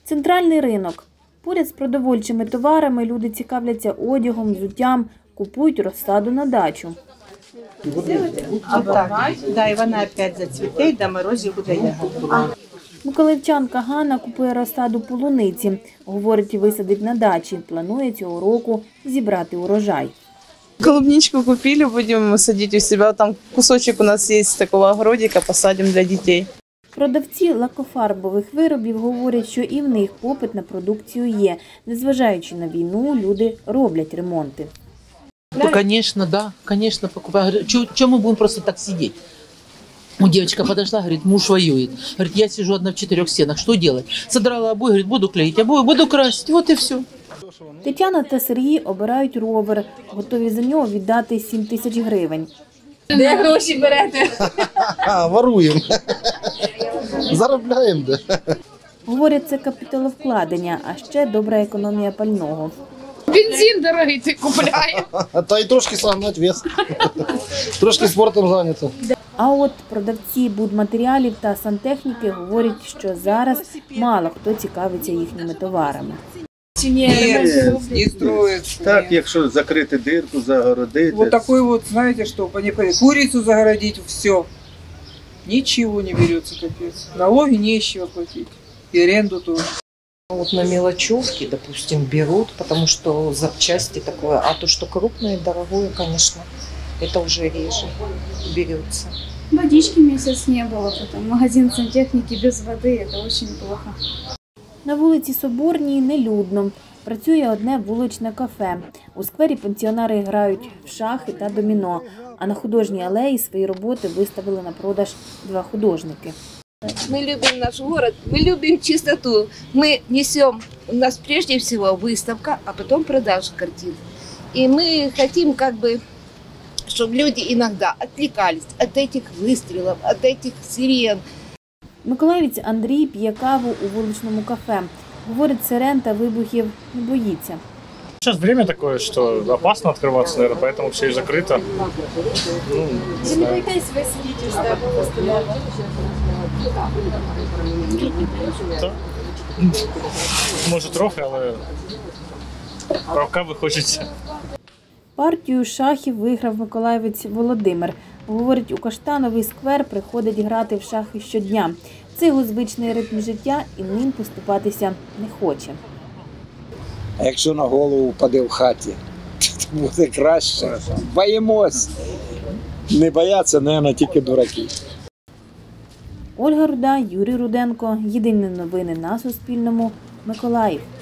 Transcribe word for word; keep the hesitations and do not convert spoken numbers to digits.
Центральний ринок. Поряд з продовольчими товарами люди цікавляться одягом, взуттям, купують розсаду на дачу. А так, да, і вона опять зацвіте, до морозів буде ягода. Миколаївчанка Ганна купує розсаду полуниці. Говорить, висадить на дачі. Планує цього року зібрати урожай. Клубничку купили, будем садить у себя. Там кусочек у нас есть такого огородика, посадим для детей. Продавці лакофарбових виробів говорять, що і в них попит на продукцію є. Незважаючи на війну, люди роблять ремонти. Ну, конечно, да, конечно, покупаю. Чего мы будем просто так сидеть? У девочка подошла, говорит, муж воюет. Говорит, я сижу одна в четырех стенах, что делать? Содрала обои, говорит, буду клеить обои, буду красить, вот и все. Тетяна та Сергій обирають ровер, готові за нього віддати сім тисяч гривень. Де гроші берете? Воруємо. Заробляємо. Говорять, це капіталовкладення, а ще добра економія пального. Бензин дорогий ти купляє. Та й трошки согнати вес. Трошки спортом зайнято. А от продавці будматеріалів та сантехніки говорять, що зараз мало хто цікавиться їхніми товарами. Не строить. Так, якщо закрити дирку, загородити. Вот такой вот, знаете, что, курицу загородить, все. Ничего не берется, капец. Налоги не из чего платить. И аренду тоже. Вот на мелочевке, допустим, берут, потому что запчасти такое. А то, что крупное, дорогое, конечно, это уже реже берется. Водички месяц не было, потом магазин сантехники без воды, это очень плохо. На вулиці Соборній нелюдно. Працює одне вуличне кафе. У сквері пенсіонери грають в шахи та доміно, а на Художній алеї свої роботи виставили на продаж два художники. Мы любим наш город, мы любим чистоту. Мы несем, у нас прежде всего выставка, а потом продажа картин. И мы хотим, как бы, чтобы люди иногда отвлекались от этих выстрелов, от этих сирен. Миколаївець Андрій п'є каву у вуличному кафе. Говорить, сирен та вибухів не боїться. Сейчас время такое, что опасно открываться, наверное, поэтому все и закрыто. Ну, Вы не боитесь, вы сидите, что так. Може трохи, але кави хочеться. Партію шахів виграв миколаївець Володимир. Говорить, у Каштановий сквер приходить грати в шахи щодня. Це його звичний ритм життя і ним поступатися не хоче. А якщо на голову впаде в хаті, то буде краще. Боїмось. Не бояться, мабуть, тільки дураки. Ольга Руда, Юрій Руденко. Єдині новини на Суспільному. Миколаїв.